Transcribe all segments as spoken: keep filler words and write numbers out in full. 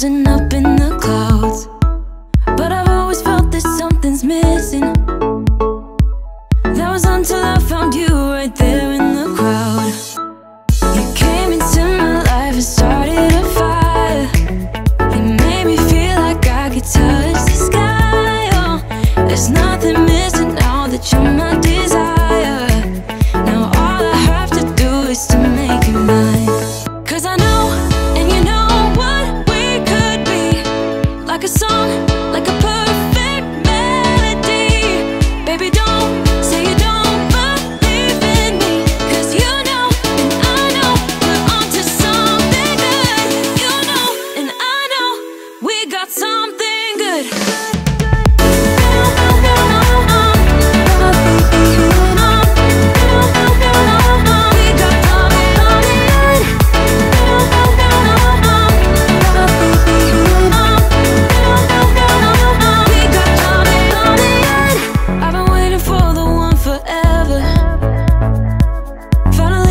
frozen up in the clouds, but I've always felt that something's missing. That was until I found you right there in the crowd. You came into my life and started a fire. You made me feel like I could touch the sky. Oh, there's nothing missing now that you're my desire. Now all I have to do is to make you mine. Cause I know, and you know what we could be. Like a song, like a perfect melody. Baby, don't say you don't believe in me, cause you know, and I know we're onto something good. You know, and I know we got something good.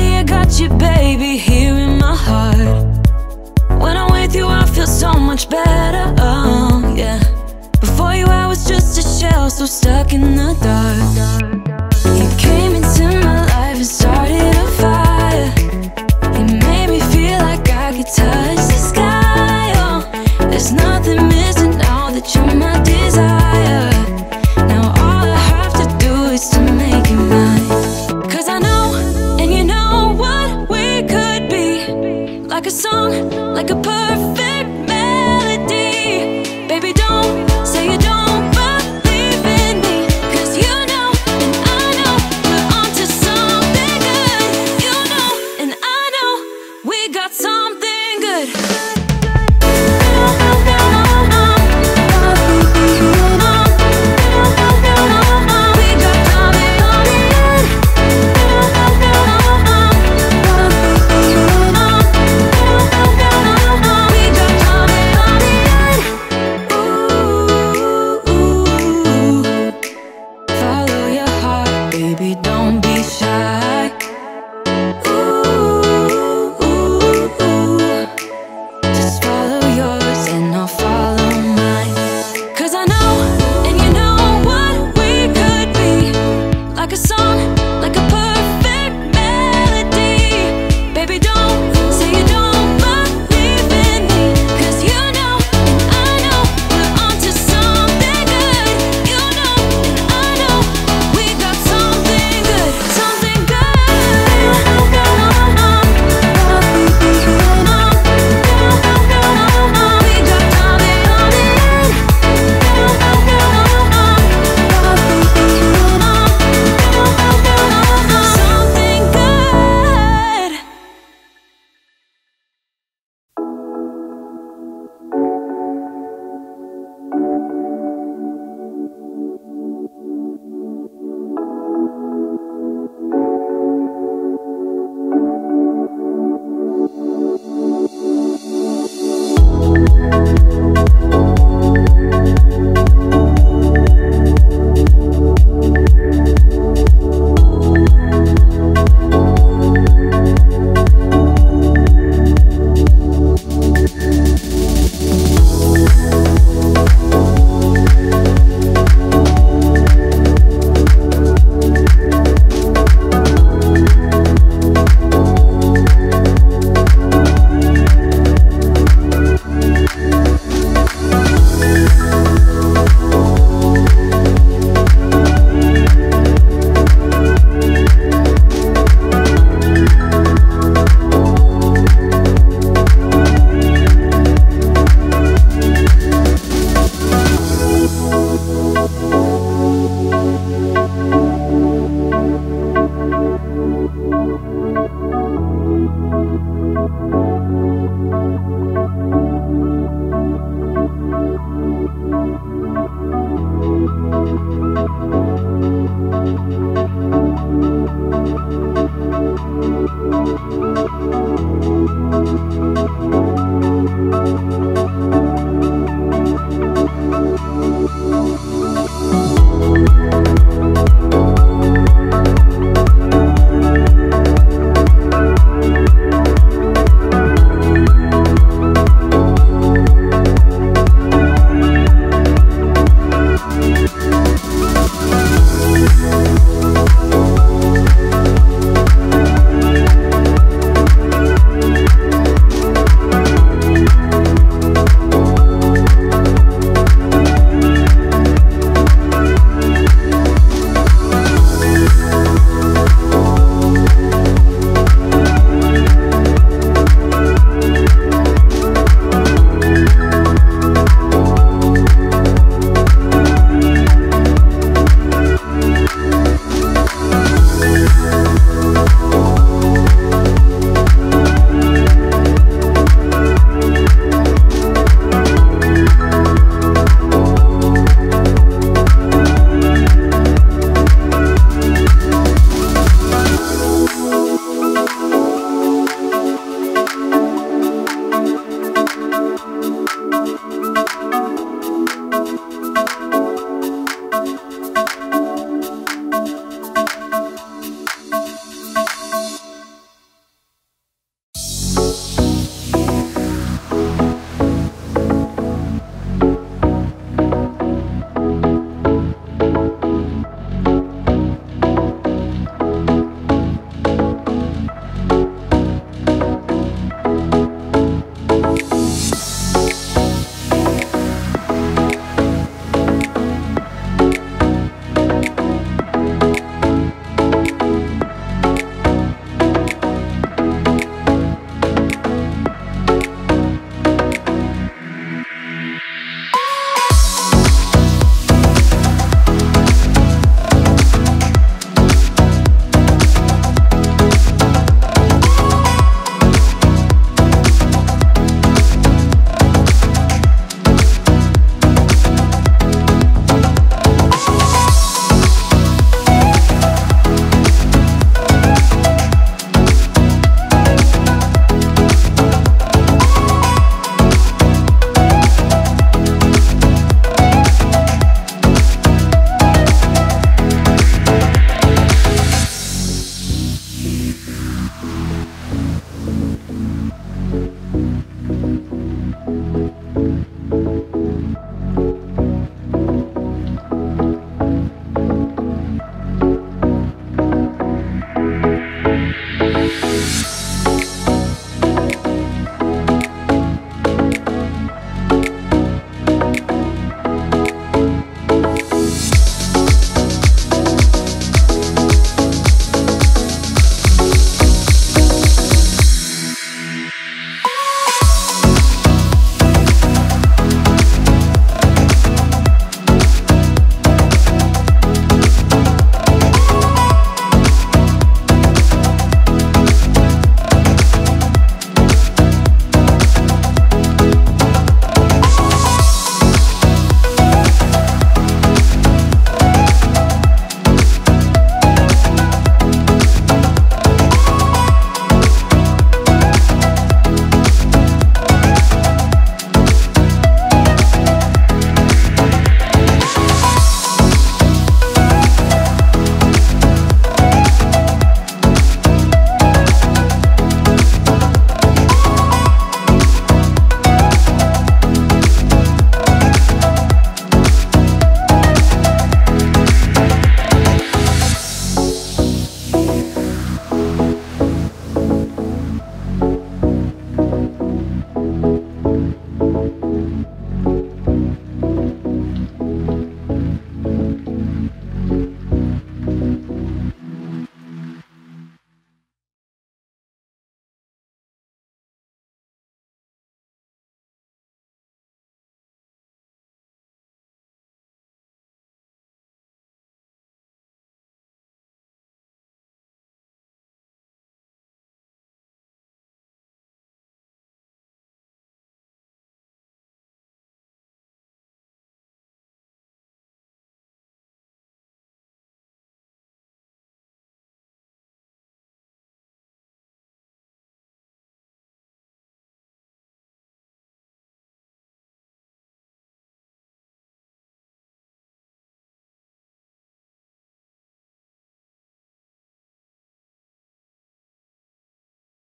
Baby, here in my heart. When I'm with you, I feel so much better.